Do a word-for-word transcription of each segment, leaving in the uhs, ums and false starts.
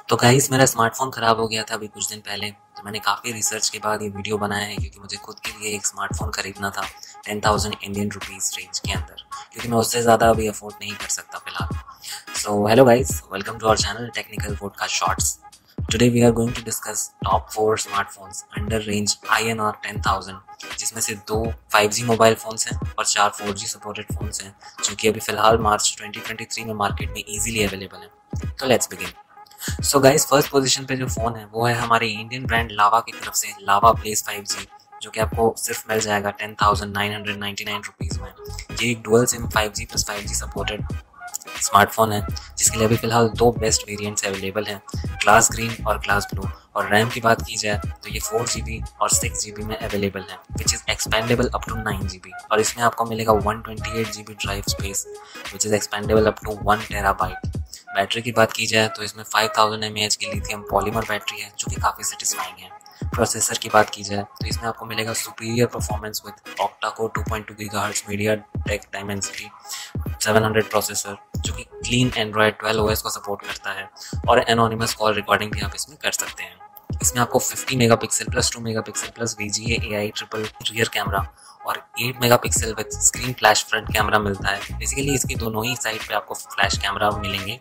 तो गाइस मेरा स्मार्टफोन ख़राब हो गया था अभी कुछ दिन पहले। तो मैंने काफ़ी रिसर्च के बाद ये वीडियो बनाया है क्योंकि मुझे खुद के लिए एक स्मार्टफोन ख़रीदना था ten thousand Indian rupees range के अंदर, क्योंकि मैं उससे ज़्यादा अभी अफोर्ड नहीं कर सकता फिलहाल। So hello guys, welcome to our channel technical podcast shorts. Today we are going to discuss top four smartphones under range I N R ten thousand, जिसमें से दो फाइव जी मोबाइल फ़ोन्स हैं और चार फोर जी सपोर्टेड फ़ोन्स हैं जो कि अभी फ़िलहाल मार्च ट्वेंटी ट्वेंटी थ्री में मार्केट में ईजिली अवेलेबल हैं। तो let's begin. So guys, first position पे जो फ़ोन है वो है हमारे इंडियन ब्रांड लावा की तरफ से लावा ब्लेज फाइव जी, जो कि आपको सिर्फ मिल जाएगा ten thousand nine hundred ninety nine rupees में। ये एक dual SIM five G plus five G supported smartphone है जिसके लिए अभी फिलहाल दो बेस्ट वेरिएंट्स अवेलेबल हैं, ग्लास ग्रीन और ग्लास ब्लू। और रैम की बात की जाए तो ये फोर जी बी और सिक्स जी बी में अवेलेबल है, which is expandable up to nine G B. और इसमें आपको मिलेगा one twenty eight G B drive space, which is expandable up to one terabyte. Battery की बात की जाए तो इसमें five thousand M A H की लिथियम पॉलीमर बैटरी है जो कि काफ़ी सेटिस्फाइंग है। प्रोसेसर की बात की जाए तो इसमें आपको मिलेगा superior performance with octa core two point two gigahertz MediaTek Dimensity seven hundred processor, जो कि clean Android twelve O S को सपोर्ट करता है। और एनोनिमस कॉल रिकॉर्डिंग भी आप इसमें कर सकते हैं। इसमें आपको fifty megapixel plus two megapixel plus V G A A I triple rear camera और eight megapixel with screen flash front camera मिलता है। बेसिकली इसकी दोनों ही साइड पे आपको फ्लैश कैमरा मिलेंगे।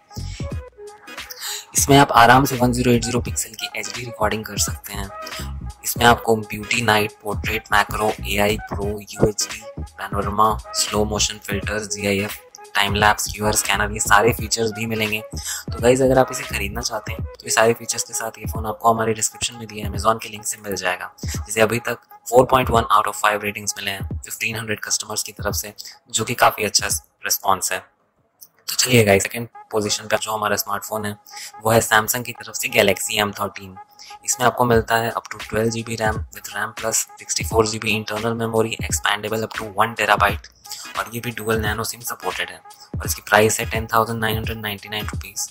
इसमें आप आराम से वन थाउज़ेंड एटी पिक्सल की एच डी रिकॉर्डिंग कर सकते हैं। इसमें आपको beauty night, portrait, macro, A I pro, U H D, panorama, slow motion filters, G I F, time lapse, Q R scanner, ये सारे फीचर्स भी मिलेंगे। तो गाइज, अगर आप इसे खरीदना चाहते हैं तो ये सारे फीचर्स के साथ ये फ़ोन आपको हमारे डिस्क्रिप्शन में दिए अमेजॉन के लिंक से मिल जाएगा, जिसे अभी तक four point one out of five ratings मिले हैं फिफ्टीन हंड्रेड कस्टमर्स की तरफ से, जो कि काफ़ी अच्छा रिस्पॉन्स है। तो चलिए गाइस, सेकंड पोजीशन पे जो हमारा स्मार्टफोन है वो है सैमसंग की तरफ से गैलेक्सी एम थर्टीन। इसमें आपको मिलता है up to twelve G B RAM with RAM plus sixty four G B internal memory, expandable up to one terabyte, और ये भी डुअल नैनो सिम सपोर्टेड है। और इसकी प्राइस है ten thousand nine hundred ninety nine rupees.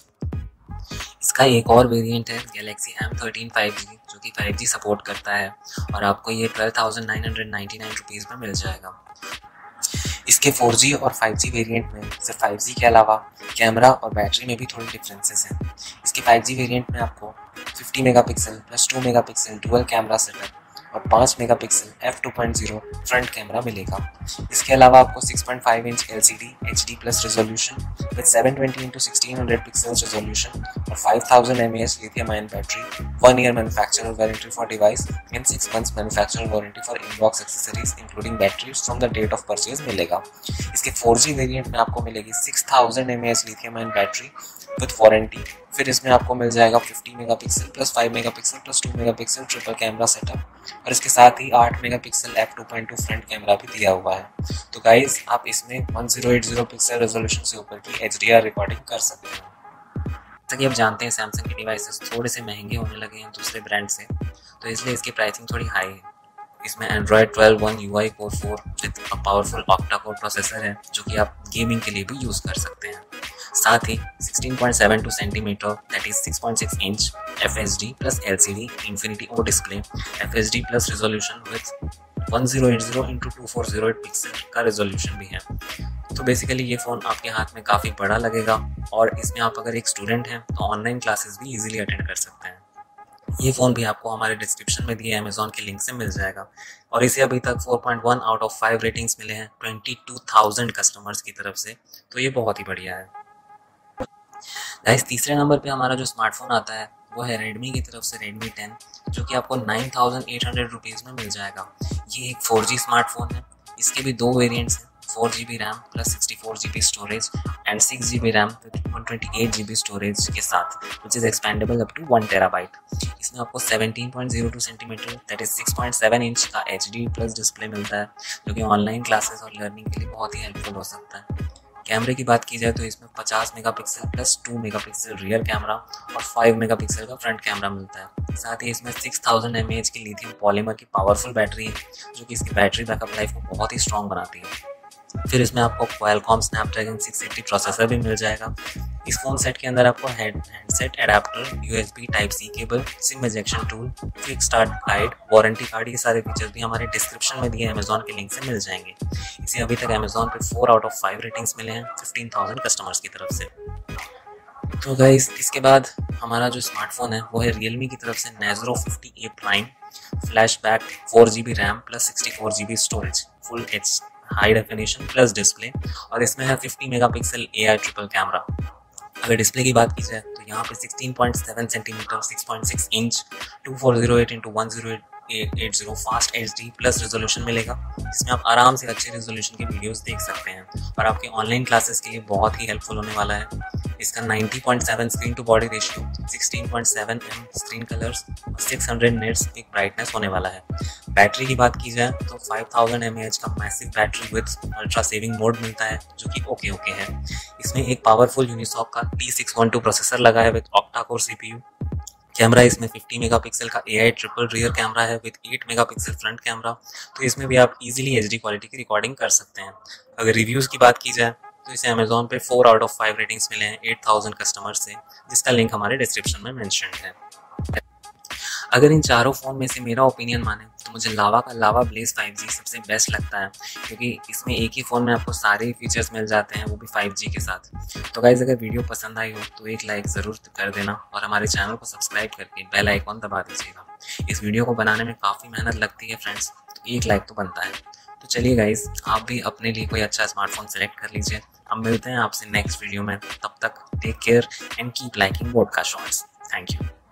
इसका एक और वेरिएंट है Galaxy M thirteen five G, जो कि फाइव जी सपोर्ट करता है, और आपको ये twelve thousand nine hundred ninety nine rupees में मिल जाएगा। इसके फोर जी और फाइव जी वेरिएंट में सिर्फ फाइव जी के अलावा कैमरा और बैटरी में भी थोड़ी डिफरेंसेस हैं। इसके फाइव जी वेरिएंट में आपको fifty megapixel plus two megapixel dual camera setup और five megapixel F two point zero front camera मिलेगा। इसके अलावा आपको six point five inch L C D H D plus resolution with seven twenty into sixteen hundred pixels resolution और five thousand M A H lithium ion battery, one year manufacturer warranty for device and six months manufacturer warranty for inbox accessories including batteries from the date of purchase मिलेगा। इसके four G variant में आपको मिलेगी six thousand M A H lithium ion battery with warranty. फिर इसमें आपको मिल जाएगा fifty megapixel plus five megapixel plus two megapixel triple camera setup, और इसके साथ ही eight megapixel F two point two front camera भी दिया हुआ है। तो गाइज, आप इसमें one thousand eighty pixel resolution से ऊपर की एच डी आर रिकॉर्डिंग कर सकते हैं। जैसा कि आप जानते हैं, सैमसंग के डिवाइसेस थोड़े से महंगे होने लगे हैं दूसरे ब्रांड से, तो इसलिए इसकी प्राइसिंग थोड़ी हाई है। इसमें Android twelve one U I core four with a powerful octa core processor है, जो कि आप गेमिंग के लिए भी यूज़ कर सकते हैं। साथ ही sixteen point seven two centimetre that is six point six inch F H D plus L C D infinity O display, F H D plus resolution with one thousand eighty into two four zero eight pixel का resolution भी है। तो basically ये phone आपके हाथ में काफ़ी बड़ा लगेगा, और इसमें आप अगर एक स्टूडेंट हैं तो ऑनलाइन क्लासेस भी इजीली अटेंड कर सकते हैं। ये फ़ोन भी आपको हमारे डिस्क्रिप्शन में दिए अमेजॉन के लिंक से मिल जाएगा, और इसे अभी तक four point one out of five ratings मिले हैं ट्वेंटी टू थाउजेंड कस्टमर्स की तरफ से, तो ये बहुत ही बढ़िया है। गाइस, तीसरे नंबर पे हमारा जो स्मार्टफोन आता है वो है रेडमी की तरफ से रेडमी टेन, जो कि आपको nine thousand eight hundred rupees में मिल जाएगा। ये एक फोर जी स्मार्टफोन है। इसके भी दो वेरिएंट्स हैं, four G B RAM plus sixty four G B storage and six G B RAM with one twenty eight G B storage के साथ, which is expandable up to one terabyte. इसमें आपको seventeen point zero two centimetre that is six point seven inch का H D plus display मिलता है, जो कि online classes और लर्निंग के लिए बहुत ही हेल्पफुल हो सकता है। कैमरे की बात की जाए तो इसमें fifty megapixel plus two megapixel rear camera और फाइव मेगापिक्सल का फ्रंट कैमरा मिलता है। साथ ही इसमें six thousand M A H की लिथियम पॉलीमर की पावरफुल बैटरी है, जो कि इसकी बैटरी बैकअप लाइफ को बहुत ही स्ट्रॉन्ग बनाती है। फिर इसमें आपको Qualcomm Snapdragon six eighty processor भी मिल जाएगा। इस फोन सेट के अंदर आपको head handset adapter, USB type C cable, SIM ejection tool, quick start guide, warranty card, ये सारे फीचर्स भी हमारे डिस्क्रिप्शन में दिए अमेजॉन के लिंक से मिल जाएंगे। इसे अभी तक अमेजॉन पे four out of five ratings मिले हैं फिफ्टीन थाउजेंड कस्टमर्स की तरफ से। तो गाइस इसके बाद हमारा जो स्मार्टफोन है वो है रियलमी की तरफ से Nezro fifty A prime, flash back, four G B RAM plus sixty four G B storage, full H high definition plus display, और इसमें है fifty megapixel A I triple camera. अगर डिस्प्ले की बात की जाए तो यहाँ पे sixteen point seven centimetre, six point six inch, two four zero eight into one zero eight zero fast H D plus resolution मिलेगा, जिसमें आप आराम से अच्छे रेजोल्यूशन के वीडियोस देख सकते हैं और आपके ऑनलाइन क्लासेस के लिए बहुत ही हेल्पफुल होने वाला है। इसका ninety point seven screen to body ratio, sixteen point seven M screen colours और six hundred nits peak brightness होने वाला है। बैटरी की बात की जाए तो five thousand M A H का massive battery with ultra saving mode मिलता है, जो कि ओके ओके है। इसमें एक पावरफुल यूनिसॉक का T six one two processor लगा है with octa core CPU. Camera इसमें फिफ्टी मेगापिक्सल का A I triple rear camera है with eight megapixel front camera, तो इसमें भी आप इजीली एच डी क्वालिटी की रिकॉर्डिंग कर सकते हैं। अगर रिव्यूज़ की बात की जाए तो इसे अमेजोन पे four out of five ratings मिले हैं एट थाउज़ेंड कस्टमर से, जिसका लिंक हमारे डिस्क्रिप्शन में मेंशन है। अगर इन चारों फ़ोन में से मेरा ओपिनियन माने तो मुझे लावा का लावा ब्लेज फाइव जी सबसे बेस्ट लगता है, क्योंकि इसमें एक ही फ़ोन में आपको सारे फीचर्स मिल जाते हैं, वो भी फाइव जी के साथ। तो गाइस अगर वीडियो पसंद आई हो तो एक लाइक ज़रूर कर देना और हमारे चैनल को सब्सक्राइब करके बेल आइकॉन दबा दीजिएगा। इस वीडियो को बनाने में काफ़ी मेहनत लगती है फ्रेंड्स, तो एक लाइक तो बनता है। तो चलिए गाइस, आप भी अपने लिए कोई अच्छा स्मार्टफोन सेलेक्ट कर लीजिए। हम मिलते हैं आपसे नेक्स्ट वीडियो में, तब तक take care and keep liking vodcast shorts. Thank you.